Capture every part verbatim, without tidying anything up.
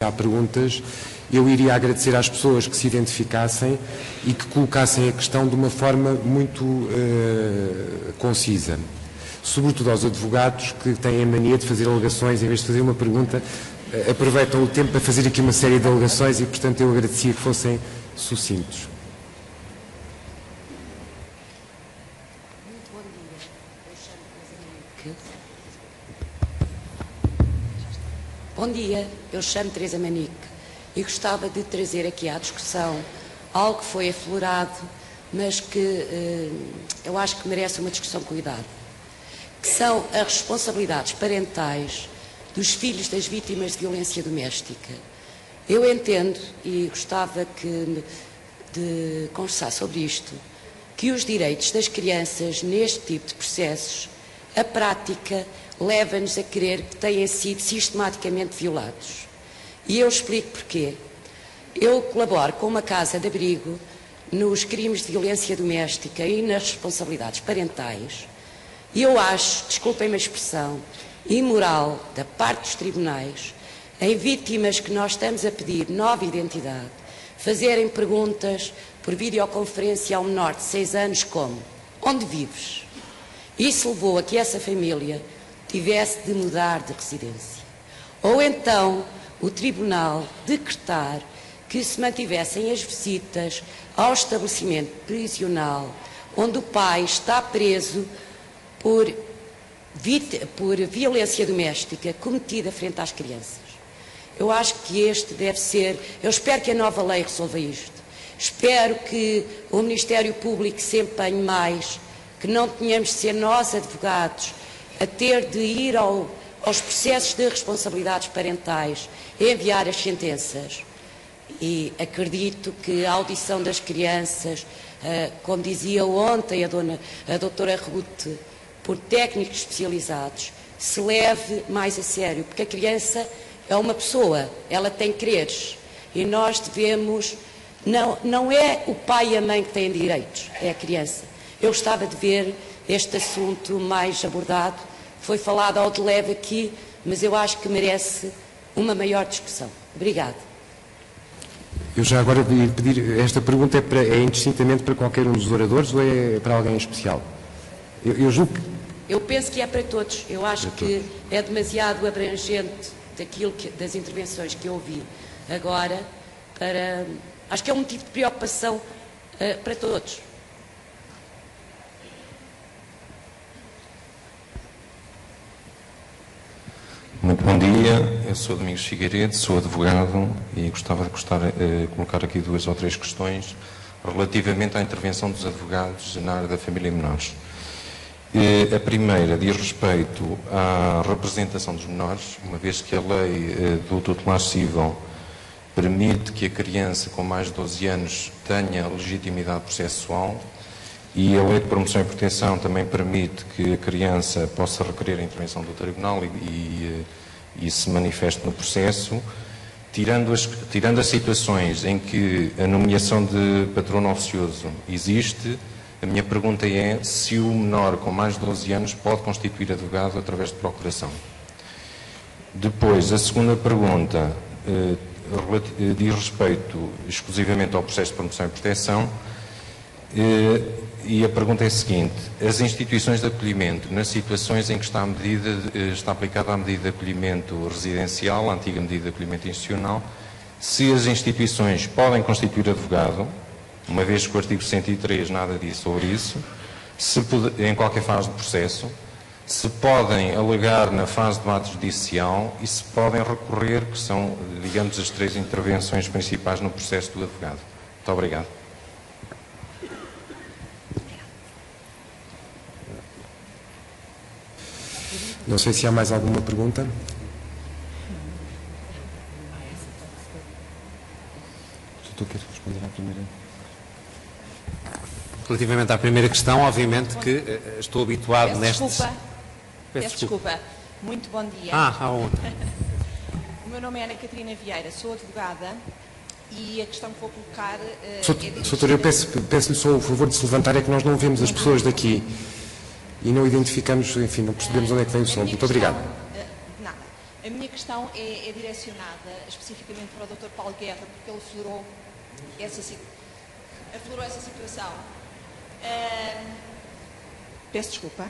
há perguntas, eu iria agradecer às pessoas que se identificassem e que colocassem a questão de uma forma muito uh, concisa. Sobretudo aos advogados que têm a mania de fazer alegações, em vez de fazer uma pergunta, uh, aproveitam o tempo para fazer aqui uma série de alegações e, portanto, eu agradecia que fossem sucintos. Bom dia, eu chamo Teresa Manique e gostava de trazer aqui à discussão algo que foi aflorado, mas que eh, eu acho que merece uma discussão com cuidado, que são as responsabilidades parentais dos filhos das vítimas de violência doméstica. Eu entendo, e gostava que, de conversar sobre isto, que os direitos das crianças neste tipo de processos, a prática leva-nos a crer que têm sido sistematicamente violados. E eu explico porquê. Eu colaboro com uma casa de abrigo nos crimes de violência doméstica e nas responsabilidades parentais, e eu acho, desculpem-me a expressão, imoral da parte dos tribunais, em vítimas que nós estamos a pedir nova identidade, fazerem perguntas por videoconferência ao menor de seis anos como: onde vives? Isso levou a que essa família tivesse de mudar de residência. Ou então o tribunal decretar que se mantivessem as visitas ao estabelecimento prisional onde o pai está preso por, por violência doméstica cometida frente às crianças. Eu acho que este deve ser, eu espero que a nova lei resolva isto. Espero que o Ministério Público se empenhe mais, que não tenhamos de ser nós, advogados, a ter de ir ao, aos processos de responsabilidades parentais e enviar as sentenças. E acredito que a audição das crianças, uh, como dizia ontem a, dona, a doutora Ruth, por técnicos especializados, se leve mais a sério, porque a criança é uma pessoa, ela tem quereres, e nós devemos, não, não é o pai e a mãe que têm direitos, é a criança. Eu gostava de ver este assunto mais abordado. Foi falado ao de leve aqui, mas eu acho que merece uma maior discussão. Obrigada. Eu já agora ia pedir, esta pergunta é, para, é indistintamente para qualquer um dos oradores ou é para alguém em especial? Eu, eu julgo que... Eu penso que é para todos. Eu acho para que todos. É demasiado abrangente daquilo que, das intervenções que eu ouvi agora, para... Acho que é um motivo de preocupação uh, para todos. Muito bom dia, eu sou Domingos Figueiredo, sou advogado e gostava de gostar, eh, colocar aqui duas ou três questões relativamente à intervenção dos advogados na área da família e menores. Eh, a primeira diz respeito à representação dos menores, uma vez que a lei eh, do tutelar civil permite que a criança com mais de doze anos tenha legitimidade processual, e a Lei de Promoção e Proteção também permite que a criança possa requerer a intervenção do tribunal e, e, e se manifeste no processo, tirando as, tirando as situações em que a nomeação de patrono oficioso existe. A minha pergunta é se o menor com mais de doze anos pode constituir advogado através de procuração. Depois, a segunda pergunta eh, diz respeito exclusivamente ao processo de promoção e proteção. Eh, E a pergunta é a seguinte: as instituições de acolhimento, nas situações em que está, a medida, está aplicada a medida de acolhimento residencial, a antiga medida de acolhimento institucional, se as instituições podem constituir advogado, uma vez que o artigo sessenta e três nada diz sobre isso, se pode, em qualquer fase do processo, se podem alegar na fase de debate judicial e se podem recorrer, que são, digamos, as três intervenções principais no processo do advogado. Muito obrigado. Não sei se há mais alguma pergunta. Tu queres responder à primeira? Relativamente à primeira questão, obviamente que uh, estou habituado Peço nestes... Desculpa. Peço, Peço desculpa. Muito bom dia. Ah, há outra. O meu nome é Ana Catarina Vieira, sou advogada e a questão que vou colocar... Uh, Soutor, é dirigida... Soutor, eu peço, peço-lhe só o favor de se levantar, é que nós não vemos as pessoas daqui e não identificamos, enfim, não percebemos onde é que vem o som. Muito obrigado. Uh, nada. A A minha questão é, é direcionada especificamente para o doutor Paulo Guerra, porque ele aflorou essa, aflorou essa situação. Uh, peço desculpa.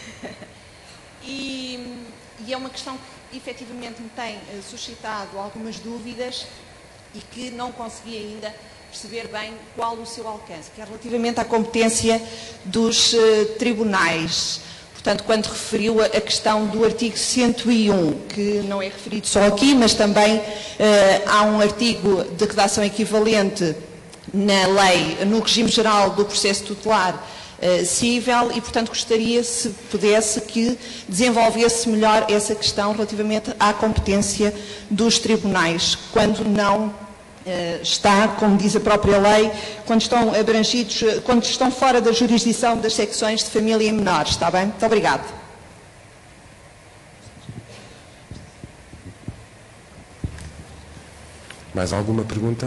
e, e é uma questão que efetivamente me tem uh, suscitado algumas dúvidas e que não consegui ainda perceber bem qual o seu alcance, que é relativamente à competência dos uh, tribunais. Portanto, quando referiu a questão do artigo cento e um, que não é referido só aqui, mas também uh, há um artigo de redação equivalente na lei, no regime geral do processo tutelar uh, cível, e, portanto, gostaria, se pudesse, que desenvolvesse melhor essa questão relativamente à competência dos tribunais, quando não Uh, está, como diz a própria lei, quando estão abrangidos, quando estão fora da jurisdição das secções de família e menores. Está bem? Muito obrigado. Mais alguma pergunta?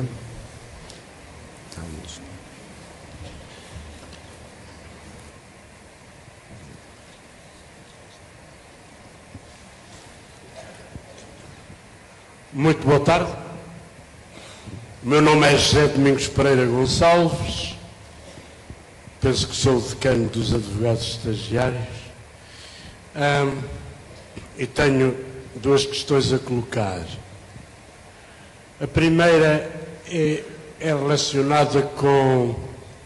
Muito boa tarde. O meu nome é José Domingos Pereira Gonçalves, penso que sou o decano dos advogados estagiários, um, e tenho duas questões a colocar. A primeira é, é relacionada com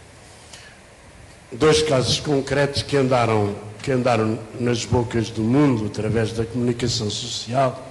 dois casos concretos que andaram, que andaram nas bocas do mundo através da comunicação social.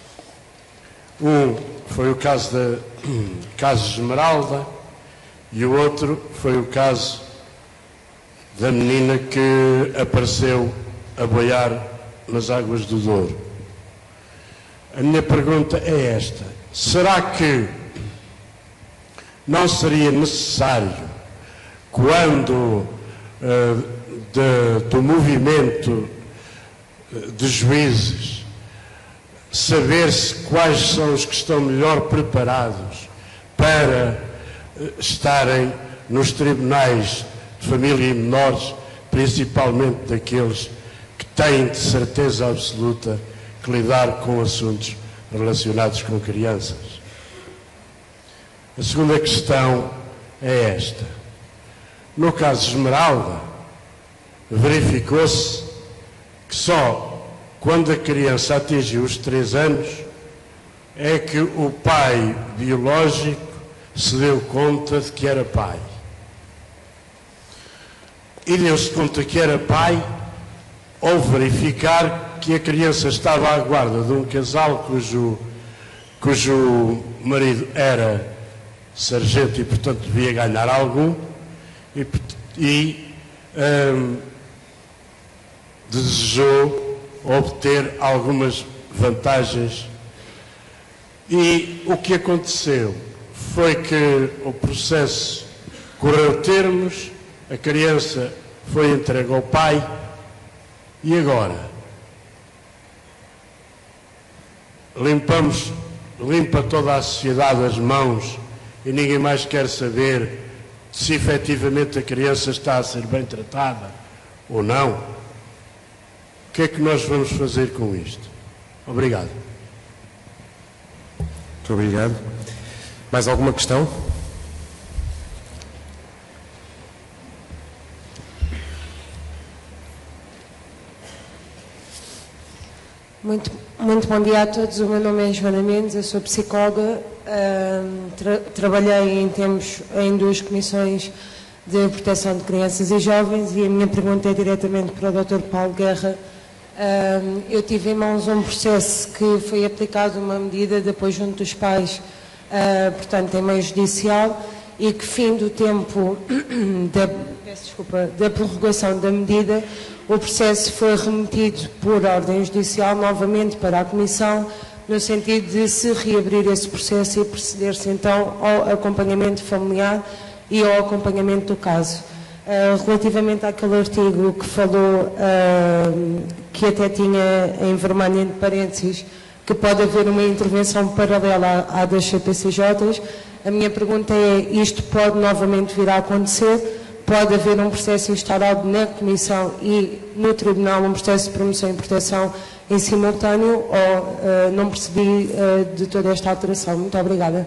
Um foi o caso da caso Esmeralda e o outro foi o caso da menina que apareceu a boiar nas águas do Douro. A minha pergunta é esta: será que não seria necessário, quando uh, de, do movimento de juízes, saber-se quais são os que estão melhor preparados para estarem nos tribunais de família e menores, principalmente daqueles que têm de certeza absoluta que lidar com assuntos relacionados com crianças? A segunda questão é esta: no caso Esmeralda, verificou-se que só quando a criança atingiu os três anos é que o pai biológico se deu conta de que era pai. E deu-se conta que era pai ao verificar que a criança estava à guarda de um casal cujo, cujo marido era sargento e, portanto, devia ganhar algum, e, e hum, desejou obter algumas vantagens. E o que aconteceu foi que o processo correu termos, a criança foi entregue ao pai, e agora limpamos, limpa toda a sociedade as mãos e ninguém mais quer saber se efetivamente a criança está a ser bem tratada ou não. O que é que nós vamos fazer com isto? Obrigado. Muito obrigado. Mais alguma questão? Muito, muito bom dia a todos. O meu nome é Joana Mendes, eu sou psicóloga. Uh, tra trabalhei em tempos em duas comissões de proteção de crianças e jovens, e a minha pergunta é diretamente para o doutor Paulo Guerra. Uh, eu tive em mãos um processo que foi aplicado uma medida de apoio junto dos pais, uh, portanto em meio judicial, e que, fim do tempo da, peço desculpa, da prorrogação da medida, o processo foi remetido por ordem judicial novamente para a Comissão, no sentido de se reabrir esse processo e proceder-se então ao acompanhamento familiar e ao acompanhamento do caso. Uh, relativamente àquele artigo que falou, uh, que até tinha em vermelho entre parênteses, que pode haver uma intervenção paralela à, à das C P C Js, a minha pergunta é: isto pode novamente vir a acontecer? Pode haver um processo instaurado na Comissão e no Tribunal, um processo de promoção e proteção em simultâneo ou uh, não percebi uh, de toda esta alteração. Muito obrigada.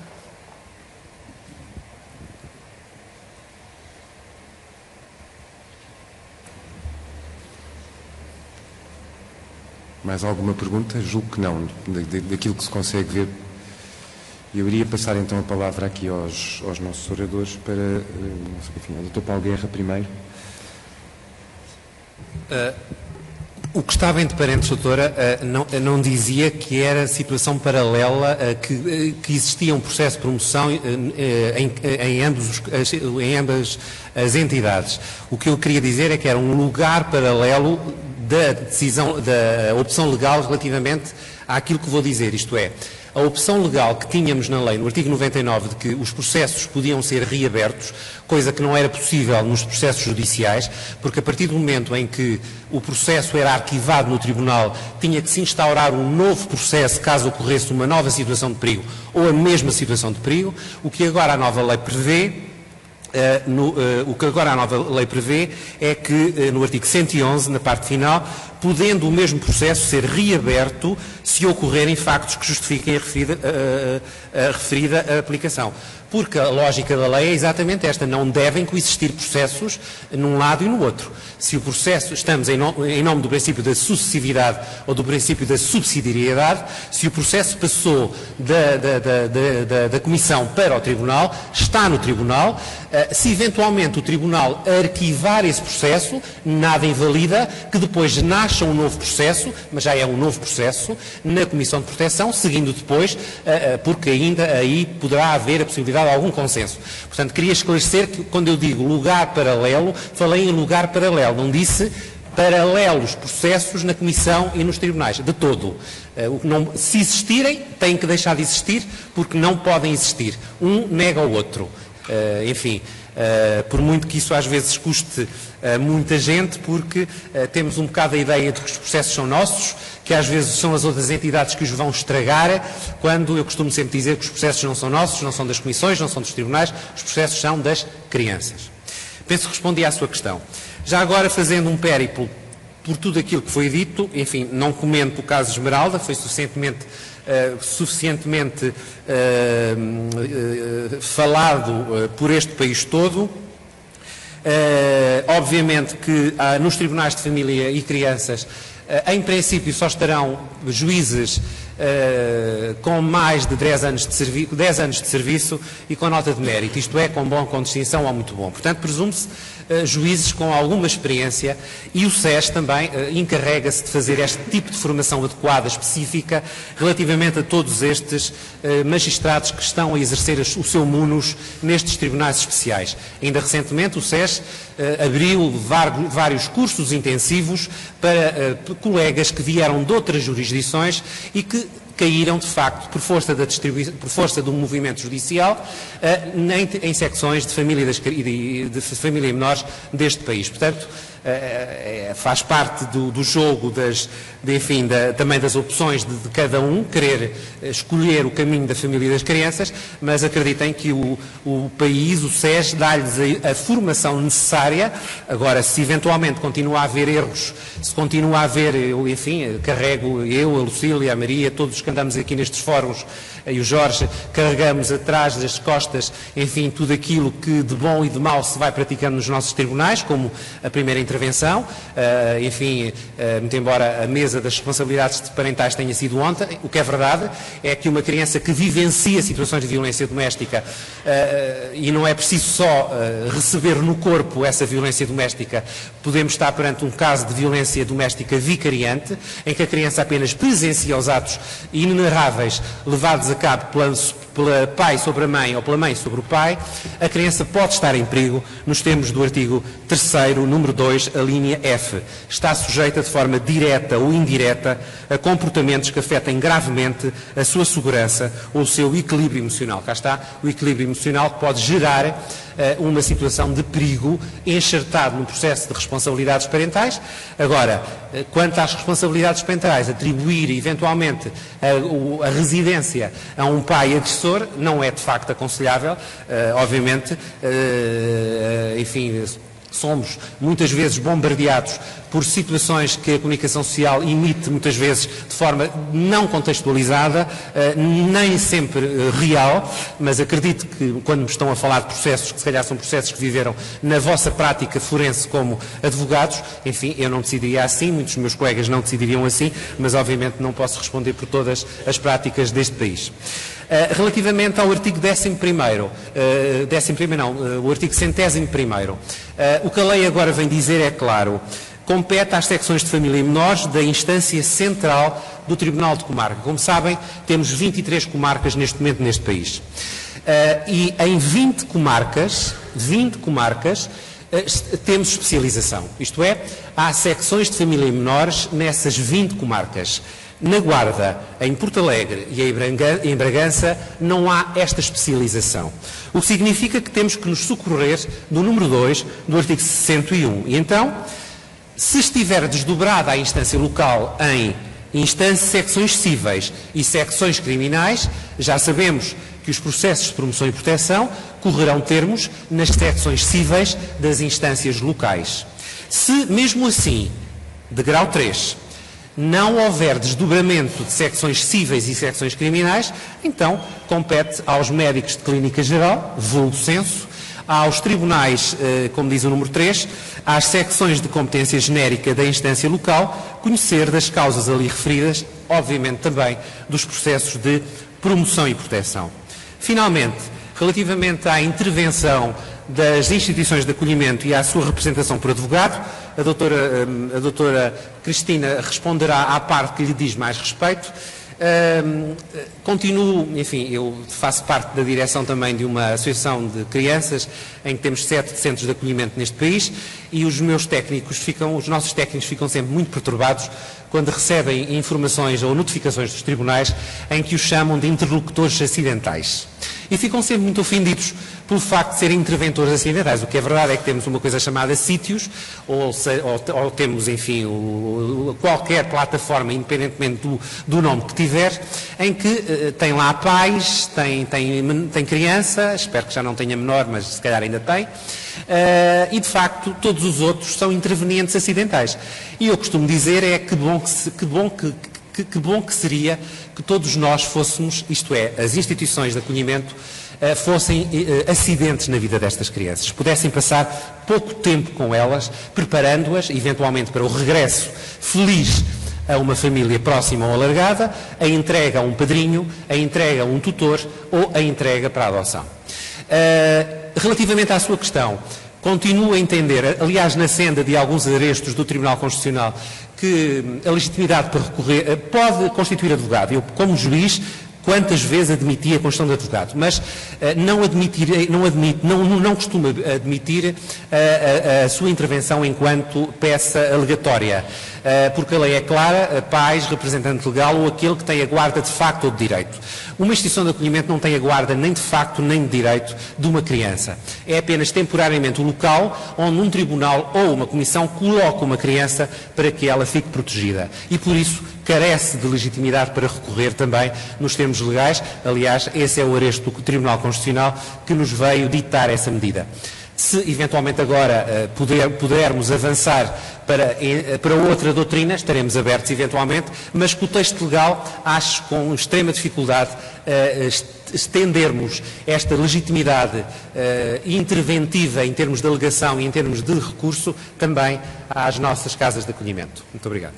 Mais alguma pergunta? Julgo que não, daquilo que se consegue ver. Eu iria passar então a palavra aqui aos, aos nossos oradores para, enfim, ao doutor Paulo Guerra primeiro. Uh, o que estava entre parênteses, doutora, uh, não, não dizia que era situação paralela, uh, que, uh, que existia um processo de promoção uh, uh, em, em, ambos os, em ambas as entidades. O que eu queria dizer é que era um lugar paralelo da decisão, da opção legal relativamente àquilo que vou dizer, isto é, a opção legal que tínhamos na lei, no artigo noventa e nove, de que os processos podiam ser reabertos, coisa que não era possível nos processos judiciais, porque a partir do momento em que o processo era arquivado no Tribunal, tinha que se instaurar um novo processo caso ocorresse uma nova situação de perigo ou a mesma situação de perigo. O que agora a nova lei prevê, Uh, no, uh, o que agora a nova lei prevê é que, uh, no artigo cento e onze, na parte final, podendo o mesmo processo ser reaberto se ocorrerem factos que justifiquem a referida, uh, a referida aplicação. Porque a lógica da lei é exatamente esta, não devem coexistir processos num lado e no outro. Se o processo, estamos em, no, em nome do princípio da sucessividade ou do princípio da subsidiariedade, se o processo passou da, da, da, da, da Comissão para o Tribunal, está no Tribunal. Se eventualmente o Tribunal arquivar esse processo, nada invalida que depois nasça um novo processo, mas já é um novo processo, na Comissão de Proteção, seguindo depois, porque ainda aí poderá haver a possibilidade de algum consenso. Portanto, queria esclarecer que, quando eu digo lugar paralelo, falei em lugar paralelo, não disse paralelos processos na Comissão e nos tribunais, de todo. Uh, não, se existirem, têm que deixar de existir, porque não podem existir. Um nega o outro. Uh, enfim, uh, por muito que isso às vezes custe uh, muita gente, porque uh, temos um bocado a ideia de que os processos são nossos, que às vezes são as outras entidades que os vão estragar, quando eu costumo sempre dizer que os processos não são nossos, não são das comissões, não são dos tribunais, os processos são das crianças. Penso que respondi à sua questão. Já agora, fazendo um périplo por tudo aquilo que foi dito, enfim, não comento o caso Esmeralda, foi suficientemente, uh, suficientemente uh, uh, falado uh, por este país todo. Uh, obviamente que uh, nos tribunais de família e crianças, uh, em princípio, só estarão juízes Uh, com mais de dez anos de, servi dez anos de serviço e com nota de mérito, isto é, com bom, com distinção ou muito bom. Portanto, presume-se uh, juízes com alguma experiência, e o S E S também uh, encarrega-se de fazer este tipo de formação adequada, específica, relativamente a todos estes uh, magistrados que estão a exercer o seu munus nestes tribunais especiais. Ainda recentemente o S E S uh, abriu vários cursos intensivos para uh, colegas que vieram de outras jurisdições e que caíram, de facto, por força, da por força do movimento judicial, uh, em, em secções de família, das, de, de família menores deste país. Portanto, uh, uh, faz parte do, do jogo, das, de, enfim, da, também das opções de, de cada um, querer escolher o caminho da família e das crianças, mas acreditem que o, o país, o S E S, dá-lhes a, a formação necessária. Agora, se eventualmente continua a haver erros, se continua a haver, eu, enfim, carrego eu, a Lucília, a Maria, todos que andamos aqui nestes fóruns, e o Jorge, carregamos atrás das costas, enfim, tudo aquilo que de bom e de mau se vai praticando nos nossos tribunais, como a primeira intervenção, uh, enfim, uh, muito embora a mesa das responsabilidades parentais tenha sido ontem, o que é verdade é que uma criança que vivencia situações de violência doméstica, uh, e não é preciso só uh, receber no corpo essa violência doméstica, podemos estar perante um caso de violência doméstica vicariante, em que a criança apenas presencia os atos inenarráveis levados a cabo pela, pela pai sobre a mãe ou pela mãe sobre o pai, a criança pode estar em perigo nos termos do artigo terceiro, número dois, a linha F. Está sujeita de forma direta ou indireta a comportamentos que afetem gravemente a sua segurança ou o seu equilíbrio emocional. Cá está o equilíbrio emocional que pode gerar uh, uma situação de perigo enxertado no processo de responsabilidades parentais. Agora, uh, quanto às responsabilidades parentais, atribuir eventualmente a, a residência a um pai agressor não é de facto aconselhável, uh, obviamente, uh, enfim, somos muitas vezes bombardeados por situações que a comunicação social emite muitas vezes de forma não contextualizada, nem sempre real, mas acredito que quando me estão a falar de processos, que se calhar são processos que viveram na vossa prática forense como advogados, enfim, eu não decidiria assim, muitos dos meus colegas não decidiriam assim, mas obviamente não posso responder por todas as práticas deste país. Uh, relativamente ao artigo décimo primeiro, uh, décimo primeiro não, uh, o artigo centésimo primeiro, uh, o que a lei agora vem dizer é claro, compete às secções de família e menores da instância central do Tribunal de Comarca. Como sabem, temos vinte e três comarcas neste momento neste país. Uh, e em vinte comarcas, vinte comarcas, uh, temos especialização. Isto é, há secções de família e menores nessas vinte comarcas. Na Guarda, em Porto Alegre e em Bragança não há esta especialização. O que significa que temos que nos socorrer do número dois do artigo sessenta e um. E então, se estiver desdobrada a instância local em instâncias, secções cíveis e secções criminais, já sabemos que os processos de promoção e proteção correrão termos nas secções cíveis das instâncias locais. Se, mesmo assim, de grau três, não houver desdobramento de secções cíveis e secções criminais, então compete aos médicos de clínica geral, vulgo censo, aos tribunais, como diz o número três, às secções de competência genérica da instância local, conhecer das causas ali referidas, obviamente também dos processos de promoção e proteção. Finalmente, relativamente à intervenção das instituições de acolhimento e à sua representação por advogado, a doutora, a doutora Cristina responderá à parte que lhe diz mais respeito. Um, continuo, enfim, eu faço parte da direção também de uma associação de crianças em que temos sete centros de acolhimento neste país e os meus técnicos ficam, os nossos técnicos ficam sempre muito perturbados quando recebem informações ou notificações dos tribunais em que os chamam de interlocutores acidentais. E ficam sempre muito ofendidos pelo facto de serem interventores acidentais. O que é verdade é que temos uma coisa chamada sítios, ou, se, ou, ou temos, enfim, o, qualquer plataforma, independentemente do, do nome que tiver, em que uh, tem lá pais, tem, tem, tem criança, espero que já não tenha menor, mas se calhar ainda tem, uh, e de facto todos os outros são intervenientes acidentais. E eu costumo dizer é que bom que, se, que, bom que Que, que bom que seria que todos nós fôssemos, isto é, as instituições de acolhimento, uh, fossem uh, acidentes na vida destas crianças, pudessem passar pouco tempo com elas, preparando-as, eventualmente, para o regresso feliz a uma família próxima ou alargada, a entrega a um padrinho, a entrega a um tutor ou a entrega para a adoção. Uh, relativamente à sua questão, continuo a entender, aliás, na senda de alguns arestos do Tribunal Constitucional, que a legitimidade para recorrer pode constituir advogado. Eu, como juiz, quantas vezes admiti a constituição de advogado, mas uh, não, admitir, não, admite, não, não costumo admitir uh, a, a sua intervenção enquanto peça alegatória, uh, porque a lei é clara, pais, representante legal ou aquele que tem a guarda de facto ou de direito. Uma instituição de acolhimento não tem a guarda nem de facto nem de direito de uma criança. É apenas temporariamente o local onde um tribunal ou uma comissão coloca uma criança para que ela fique protegida. E por isso carece de legitimidade para recorrer também nos termos legais. Aliás, esse é o aresto do Tribunal Constitucional que nos veio ditar essa medida. Se eventualmente agora uh, puder, pudermos avançar para, eh, para outra doutrina, estaremos abertos eventualmente, mas com o texto legal acho com extrema dificuldade uh, estendermos esta legitimidade uh, interventiva em termos de alegação e em termos de recurso também às nossas casas de acolhimento. Muito obrigado.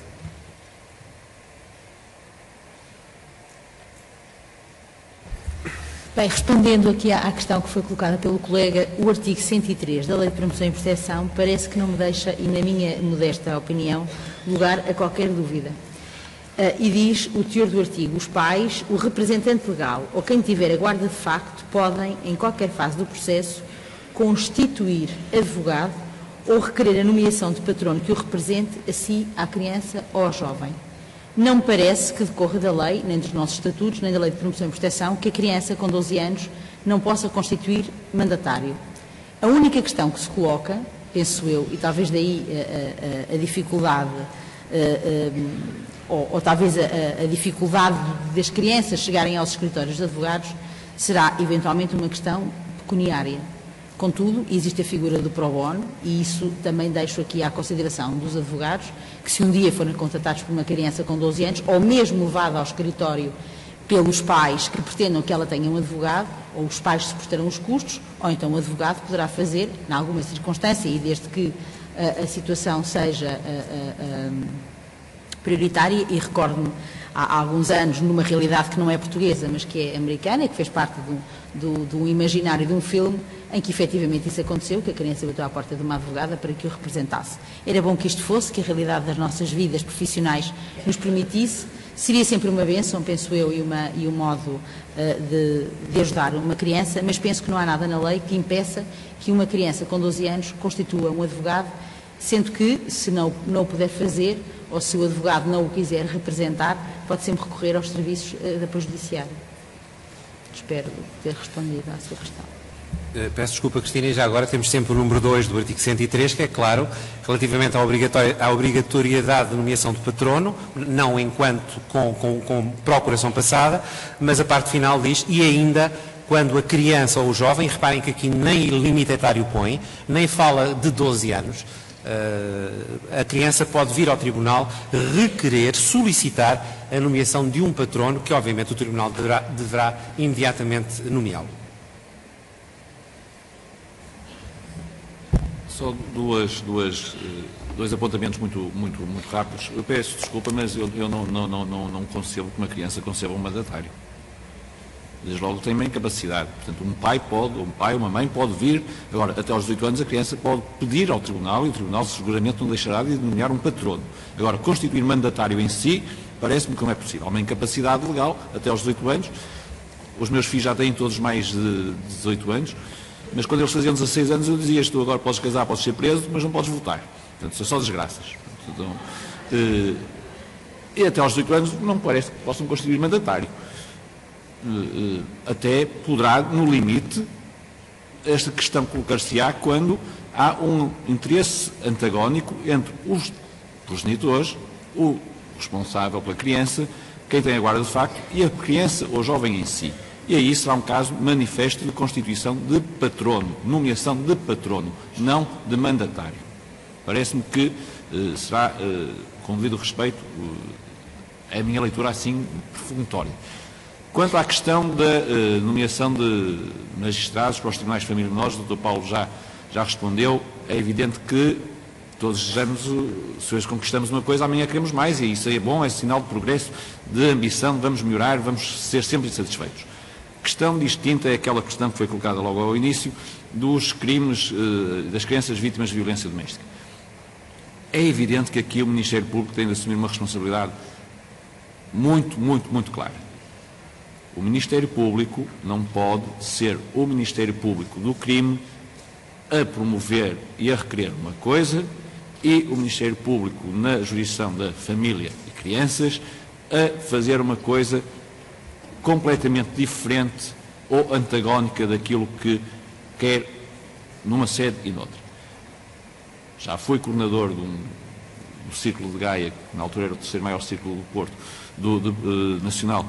Bem, respondendo aqui à, à questão que foi colocada pelo colega, o artigo cento e três da Lei de Promoção e Proteção parece que não me deixa, e na minha modesta opinião, lugar a qualquer dúvida. Uh, e diz o teor do artigo: os pais, o representante legal ou quem tiver a guarda de facto podem, em qualquer fase do processo, constituir advogado ou requerer a nomeação de patrono que o represente a si, à criança ou ao jovem. Não me parece que decorra da lei, nem dos nossos estatutos, nem da Lei de Promoção e Proteção, que a criança com doze anos não possa constituir mandatário. A única questão que se coloca, penso eu, e talvez daí a, a, a dificuldade, a, a, ou, ou talvez a, a dificuldade das crianças chegarem aos escritórios de advogados, será eventualmente uma questão pecuniária. Contudo, existe a figura do pro bono e isso também deixo aqui à consideração dos advogados, que se um dia forem contratados por uma criança com doze anos, ou mesmo levada ao escritório pelos pais que pretendam que ela tenha um advogado, ou os pais suportarão os custos, ou então o advogado poderá fazer, em alguma circunstância, e desde que uh, a situação seja uh, uh, uh, prioritária, e recordo-me há, há alguns anos, numa realidade que não é portuguesa, mas que é americana, e que fez parte do, do, do imaginário de um filme, em que efetivamente isso aconteceu, que a criança bateu à porta de uma advogada para que o representasse. Era bom que isto fosse, que a realidade das nossas vidas profissionais nos permitisse. Seria sempre uma bênção, penso eu, e, uma, e um modo uh, de, de ajudar uma criança, mas penso que não há nada na lei que impeça que uma criança com doze anos constitua um advogado, sendo que, se não, não o puder fazer, ou se o advogado não o quiser representar, pode sempre recorrer aos serviços uh, de apoio judiciário. Espero ter respondido à sua questão. Peço desculpa, Cristina, e já agora temos sempre o número dois do artigo cento e três, que é claro, relativamente à, à obrigatoriedade de nomeação de patrono, não enquanto com, com, com procuração passada, mas a parte final diz, e ainda quando a criança ou o jovem, reparem que aqui nem limite etário põe, nem fala de doze anos, uh, a criança pode vir ao Tribunal requerer, solicitar a nomeação de um patrono, que obviamente o Tribunal deverá, deverá imediatamente nomeá-lo. Só duas, duas, dois apontamentos muito, muito, muito rápidos. Eu peço desculpa, mas eu, eu não, não, não, não, não concebo que uma criança conceba um mandatário. Desde logo tem uma incapacidade. Portanto, um pai pode, um pai ou uma mãe pode vir, agora, até aos dezoito anos, a criança pode pedir ao Tribunal e o Tribunal seguramente não deixará de nomear um patrono. Agora, constituir mandatário em si, parece-me que não é possível. Há uma incapacidade legal, até aos dezoito anos. Os meus filhos já têm todos mais de dezoito anos. Mas quando eles faziam dezasseis anos eu dizia, tu agora podes casar, podes ser preso, mas não podes votar. Portanto, são só desgraças. Então, eh, e até aos dezoito anos não me parece que possam constituir mandatário. Eh, até poderá, no limite, esta questão colocar-se-á quando há um interesse antagónico entre os progenitores, o responsável pela criança, quem tem a guarda de facto, e a criança ou jovem em si. E aí será um caso manifesto de constituição de patrono, nomeação de patrono, não de mandatário. Parece-me que eh, será, eh, com devido respeito, eh, a minha leitura assim perfunctória. Quanto à questão da eh, nomeação de magistrados para os tribunais de família menores, o doutor Paulo já, já respondeu, é evidente que todos desejamos, se hoje conquistamos uma coisa, amanhã queremos mais, e isso é bom, é sinal de progresso, de ambição, vamos melhorar, vamos ser sempre insatisfeitos. Questão distinta é aquela questão que foi colocada logo ao início dos crimes eh, das crianças vítimas de violência doméstica. É evidente que aqui o Ministério Público tem de assumir uma responsabilidade muito, muito, muito clara. O Ministério Público não pode ser o Ministério Público do crime a promover e a requerer uma coisa e o Ministério Público na jurisdição da família e crianças a fazer uma coisa completamente diferente ou antagónica daquilo que quer numa sede e noutra. Já fui coordenador de um, do Círculo de Gaia, que na altura era o terceiro maior círculo do Porto, do, do, uh, nacional,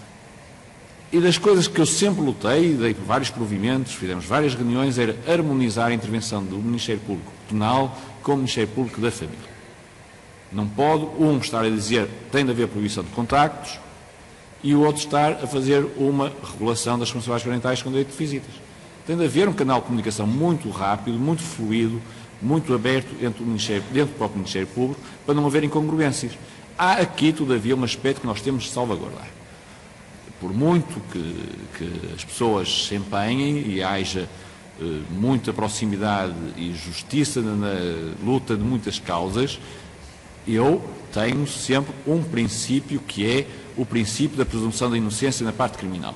e das coisas que eu sempre lutei, dei vários provimentos, fizemos várias reuniões, era harmonizar a intervenção do Ministério Público Penal com o Ministério Público da Família. Não pode um estar a dizer tem de haver proibição de contactos, e o outro estar a fazer uma regulação das responsabilidades parentais com direito de visitas. Tem de haver um canal de comunicação muito rápido, muito fluido, muito aberto entre o Ministério, dentro do próprio Ministério Público, para não haver incongruências. Há aqui, todavia, um aspecto que nós temos de salvaguardar. Por muito que, que as pessoas se empenhem e haja eh, muita proximidade e justiça na, na luta de muitas causas, eu tenho sempre um princípio que é o princípio da presunção da inocência na parte criminal.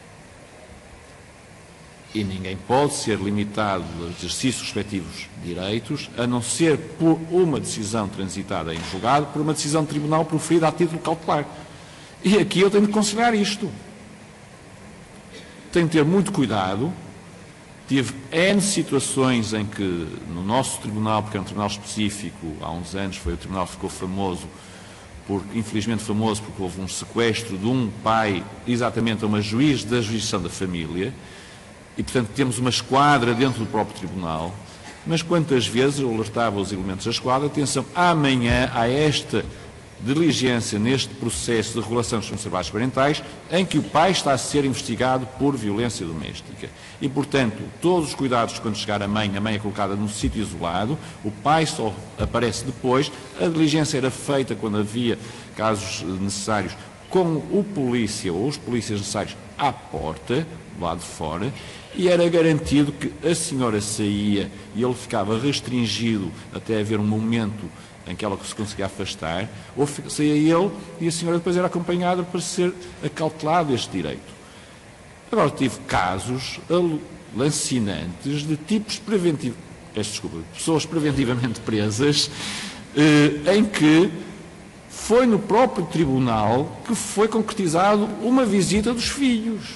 E ninguém pode ser limitado aos exercícios respectivos direitos, a não ser por uma decisão transitada em julgado, por uma decisão de tribunal proferida a título cautelar. E aqui eu tenho de considerar isto. Tenho de ter muito cuidado. Tive N situações em que, no nosso tribunal, porque é um tribunal específico, há uns anos foi o tribunal que ficou famoso, por, infelizmente famoso porque houve um sequestro de um pai, exatamente a uma juiz da jurisdição da família, e, portanto, temos uma esquadra dentro do próprio tribunal, mas quantas vezes eu alertava os elementos da esquadra, atenção, amanhã há esta diligência neste processo de regulação dos responsabilidades parentais em que o pai está a ser investigado por violência doméstica. E, portanto, todos os cuidados quando chegar a mãe, a mãe é colocada num sítio isolado, o pai só aparece depois, a diligência era feita quando havia casos necessários com o polícia ou os polícias necessários à porta, do lado de fora, e era garantido que a senhora saía e ele ficava restringido até haver um momento em que ela se conseguia afastar, ou saía ele e a senhora depois era acompanhada para ser acautelado este direito. Agora, tive casos lancinantes de tipos preventivos, desculpa, pessoas preventivamente presas, eh, em que foi no próprio tribunal que foi concretizado uma visita dos filhos.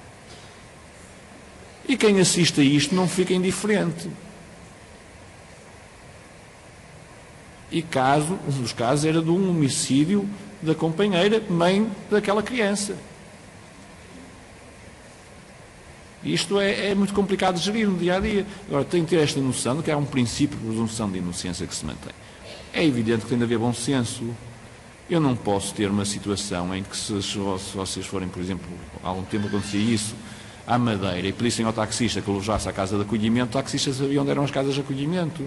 E quem assiste a isto não fica indiferente. E caso, um dos casos era de um homicídio da companheira, mãe daquela criança. Isto é, é muito complicado de gerir no dia a dia. Agora, tem que ter esta noção de que há um princípio de presunção de inocência que se mantém. É evidente que tem de haver bom senso. Eu não posso ter uma situação em que, se, se vocês forem, por exemplo, há algum tempo acontecia isso, à Madeira, e pedissem ao taxista que o levasse à casa de acolhimento, o taxista sabia onde eram as casas de acolhimento.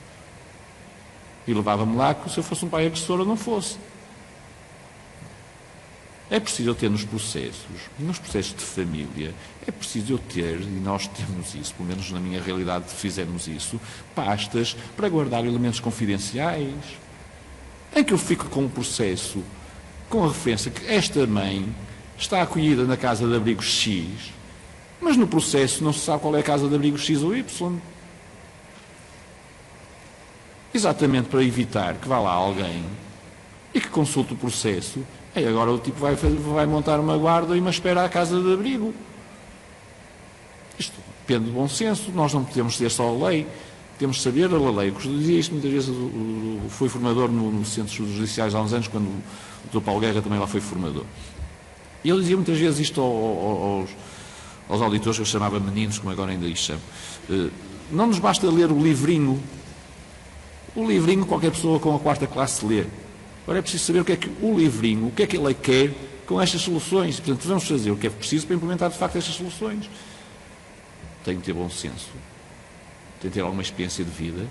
E levava-me lá que se eu fosse um pai agressor ou não fosse. É preciso eu ter nos processos, nos processos de família, é preciso eu ter, e nós temos isso, pelo menos na minha realidade fizemos isso, pastas para guardar elementos confidenciais, em que eu fico com um processo, com a referência que esta mãe está acolhida na casa de abrigo X, mas no processo não se sabe qual é a casa de abrigo X ou Y. Exatamente para evitar que vá lá alguém e que consulte o processo. E agora o tipo vai, vai montar uma guarda e uma espera à casa de abrigo. Isto depende do bom senso. Nós não podemos ter só a lei. Temos de saber a lei. Eu dizia isto muitas vezes. Fui formador no, no Centros Judiciais há uns anos, quando o doutor Paulo Guerra também lá foi formador. E ele dizia muitas vezes isto aos, aos auditores, que eu chamava meninos, como agora ainda lhes chamo. Não nos basta ler o livrinho. O livrinho qualquer pessoa com a quarta classe lê. Agora é preciso saber o que é que o livrinho, o que é que ele quer com estas soluções. Portanto, vamos fazer o que é preciso para implementar de facto estas soluções. Tem que ter bom senso, tem que ter alguma experiência de vida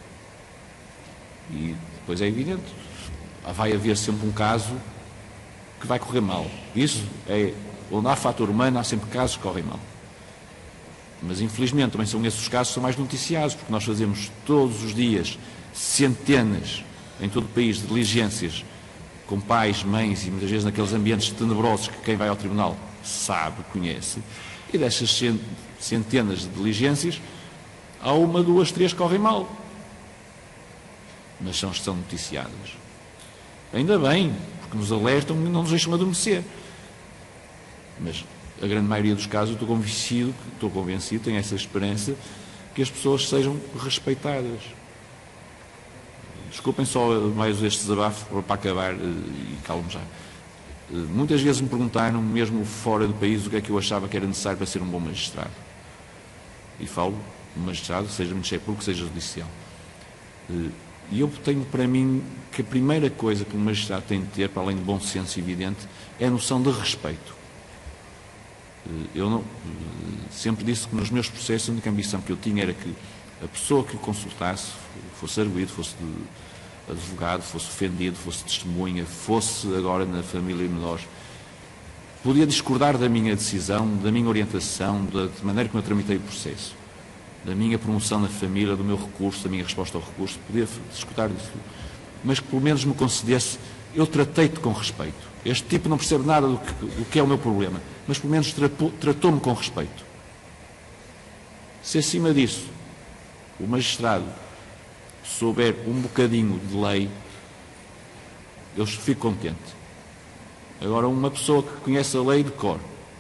e depois é evidente, vai haver sempre um caso que vai correr mal. Isso é, onde há fator humano, há sempre casos que correm mal. Mas infelizmente também são esses os casos que são mais noticiados, porque nós fazemos todos os dias centenas em todo o país de diligências com pais, mães e muitas vezes naqueles ambientes tenebrosos que quem vai ao tribunal sabe, conhece, e dessas centenas de diligências há uma, duas, três que correm mal, mas são as que são noticiadas. Ainda bem, porque nos alertam e não nos deixam adormecer, mas a grande maioria dos casos eu estou convencido, estou convencido, tenho essa esperança que as pessoas sejam respeitadas. Desculpem só mais este desabafo para acabar e calmo já. Muitas vezes me perguntaram, mesmo fora do país, o que é que eu achava que era necessário para ser um bom magistrado. E falo, um magistrado, seja Ministério Público, seja judicial. E eu tenho para mim que a primeira coisa que um magistrado tem de ter, para além de bom senso evidente, é a noção de respeito. Eu não, sempre disse que nos meus processos a única ambição que eu tinha era que a pessoa que o consultasse, fosse arguido, fosse advogado, fosse ofendido, fosse testemunha, fosse agora na família menor, podia discordar da minha decisão, da minha orientação, da maneira como eu tramitei o processo, da minha promoção na família, do meu recurso, da minha resposta ao recurso, podia discordar disso, mas que pelo menos me concedesse, eu tratei-te com respeito. Este tipo não percebe nada do que, do que é o meu problema, mas pelo menos tratou-me com respeito. Se acima disso o magistrado souber um bocadinho de lei, eu fico contente. Agora, uma pessoa que conhece a lei de cor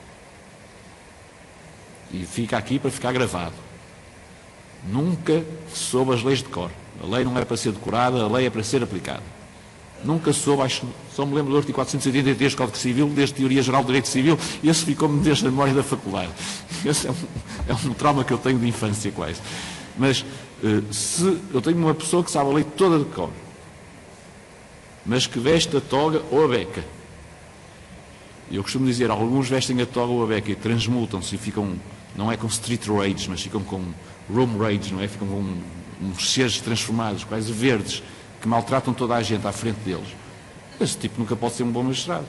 e fica aqui para ficar gravado, nunca soube as leis de cor. A lei não é para ser decorada, a lei é para ser aplicada. Nunca soube, acho, só me lembro do artigo quatrocentos e oitenta e três do Código Civil, desde Teoria Geral do Direito Civil, e esse ficou-me desde a memória da faculdade. Esse é um, é um trauma que eu tenho de infância, quase. Mas se eu tenho uma pessoa que sabe a lei toda de cor, mas que veste a toga ou a beca, eu costumo dizer, alguns vestem a toga ou a beca e transmutam-se e ficam, não é com street rage, mas ficam com room rage, não é? Ficam com uns seres transformados, quase verdes, que maltratam toda a gente à frente deles. Esse tipo nunca pode ser um bom magistrado.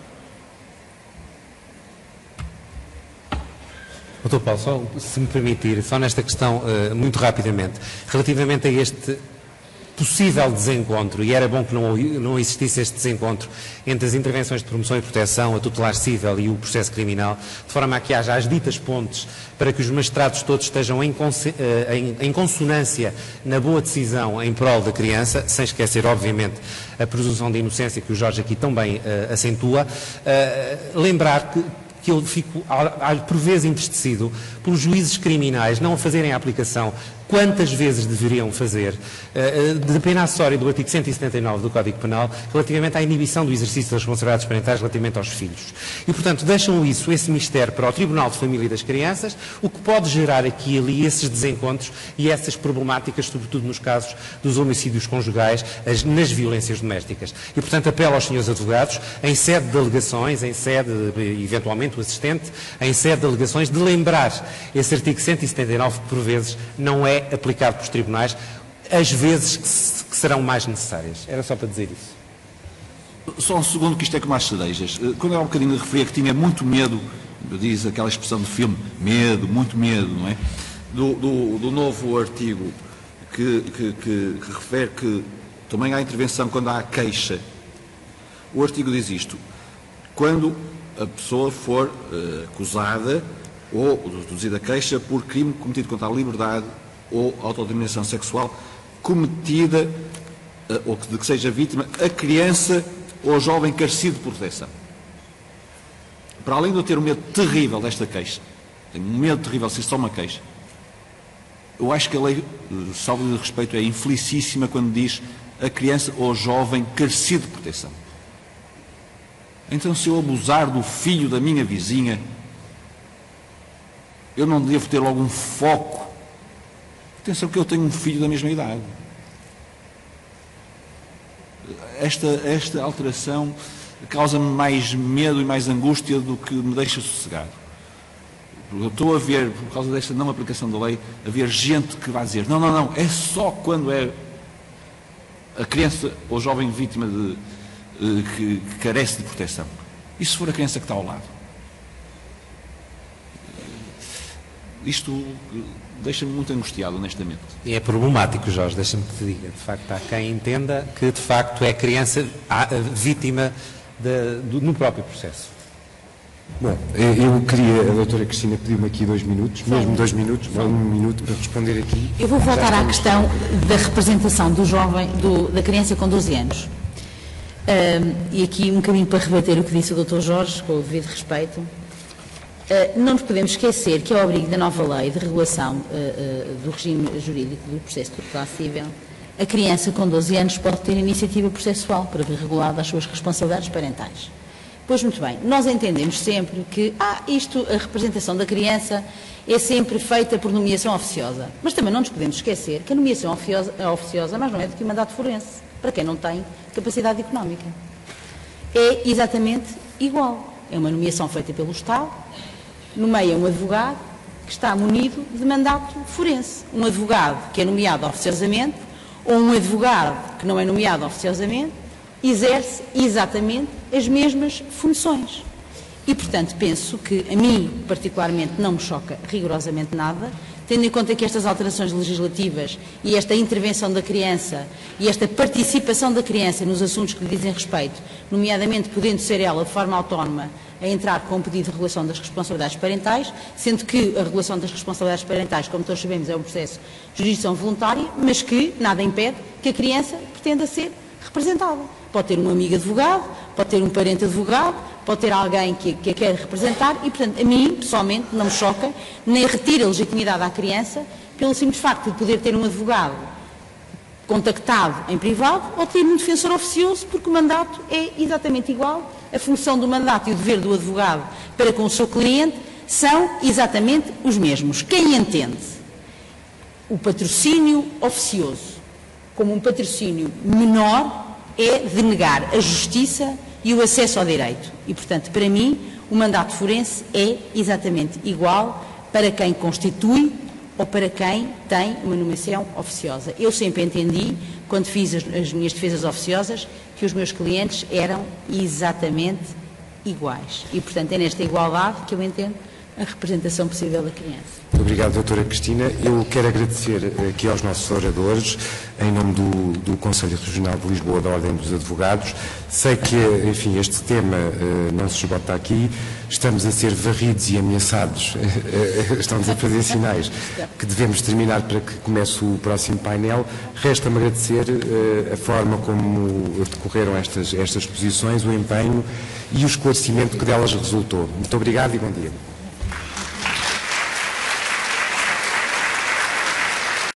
doutor Paulo, só, se me permitir, só nesta questão, uh, muito rapidamente, relativamente a este possível desencontro, e era bom que não, não existisse este desencontro entre as intervenções de promoção e proteção, a tutelar cível e o processo criminal, de forma a que haja as ditas pontes para que os magistrados todos estejam em, em, em consonância na boa decisão em prol da criança, sem esquecer, obviamente, a presunção de inocência que o Jorge aqui também uh, acentua. Uh, lembrar que que eu fico, por vezes, entristecido pelos juízes criminais não fazerem a aplicação quantas vezes deveriam fazer da pena acessória do artigo cento e setenta e nove do Código Penal relativamente à inibição do exercício das responsabilidades parentais relativamente aos filhos. E, portanto, deixam isso, esse mistério para o Tribunal de Família e das Crianças, o que pode gerar aqui e ali esses desencontros e essas problemáticas, sobretudo nos casos dos homicídios conjugais, as, nas violências domésticas. E, portanto, apelo aos senhores advogados, em sede de alegações, em sede, eventualmente, o assistente, em sede de alegações, de lembrar esse artigo cento e setenta e nove que, por vezes, não é aplicado pelos tribunais, as vezes que, se, que serão mais necessárias. Era só para dizer isso. Só um segundo, que isto é como as cerejas. Quando eu há um bocadinho referia que tinha muito medo, diz aquela expressão do filme, medo, muito medo, não é? Do, do, do novo artigo que, que, que, que refere que também há intervenção quando há queixa. O artigo diz isto: quando a pessoa for uh, acusada ou reduzida a queixa por crime cometido contra a liberdade ou autodeterminação sexual cometida, uh, ou que, de que seja vítima, a criança ou jovem carecido de proteção. Para além de eu ter um medo terrível desta queixa, tenho um medo terrível de ser só uma queixa, eu acho que a lei, salvo de respeito, é infelicíssima quando diz a criança ou jovem carecido de proteção. Então, se eu abusar do filho da minha vizinha, eu não devo ter logo um foco. Atenção que eu tenho um filho da mesma idade. Esta, esta alteração causa-me mais medo e mais angústia do que me deixa sossegado. Eu estou a ver, por causa desta não aplicação da lei, a ver gente que vai dizer, não, não, não, é só quando é a criança ou jovem vítima de, que, que carece de proteção. E se for a criança que está ao lado? Isto deixa-me muito angustiado, honestamente. E é problemático, Jorge, deixa-me que te diga. De facto, há quem entenda que, de facto, é criança a vítima de, do, no próprio processo. Bom, eu queria, a doutora Cristina pediu-me aqui dois minutos, Sim. mesmo dois minutos, não um minuto para responder aqui. Eu vou voltar à questão da representação do jovem, do, da criança com doze anos. Um, e aqui um bocadinho para rebater o que disse o doutor Jorge, com o devido respeito. Uh, não nos podemos esquecer que, ao abrigo da nova lei de regulação uh, uh, do regime jurídico do processo tutelar cível, a criança com doze anos pode ter iniciativa processual para ver regulada as suas responsabilidades parentais. Pois muito bem, nós entendemos sempre que ah, isto, a representação da criança é sempre feita por nomeação oficiosa. Mas também não nos podemos esquecer que a nomeação oficiosa, a oficiosa mais não é do que o mandato forense, para quem não tem capacidade económica. É exatamente igual. É uma nomeação feita pelo Estado, nomeia um advogado que está munido de mandato forense. Um advogado que é nomeado oficiosamente ou um advogado que não é nomeado oficiosamente exerce exatamente as mesmas funções. E, portanto, penso que a mim, particularmente, não me choca rigorosamente nada, tendo em conta que estas alterações legislativas e esta intervenção da criança e esta participação da criança nos assuntos que lhe dizem respeito, nomeadamente podendo ser ela de forma autónoma a entrar com um pedido de regulação das responsabilidades parentais, sendo que a regulação das responsabilidades parentais, como todos sabemos, é um processo de jurisdição voluntária, mas que nada impede que a criança pretenda ser representada. Pode ter um amigo advogado, pode ter um parente advogado, pode ter alguém que, que a quer representar e, portanto, a mim, pessoalmente, não me choca, nem retira a legitimidade à criança pelo simples facto de poder ter um advogado contactado em privado ou ter um defensor oficioso, porque o mandato é exatamente igual, a função do mandato e o dever do advogado para com o seu cliente são exatamente os mesmos. Quem entende o patrocínio oficioso como um patrocínio menor é denegar a justiça e o acesso ao direito. E, portanto, para mim, o mandato forense é exatamente igual para quem constitui ou para quem tem uma nomeação oficiosa. Eu sempre entendi, quando fiz as, as minhas defesas oficiosas, que os meus clientes eram exatamente iguais. E, portanto, é nesta igualdade que eu entendo a representação possível da criança. Muito obrigado, doutora Cristina. Eu quero agradecer aqui aos nossos oradores, em nome do, do Conselho Regional de Lisboa, da Ordem dos Advogados. Sei que, enfim, este tema uh, não se esgota aqui. Estamos a ser varridos e ameaçados. Estamos a fazer sinais que devemos terminar para que comece o próximo painel. Resta-me agradecer uh, a forma como decorreram estas, estas exposições, o empenho e o esclarecimento que delas resultou. Muito obrigado e bom dia.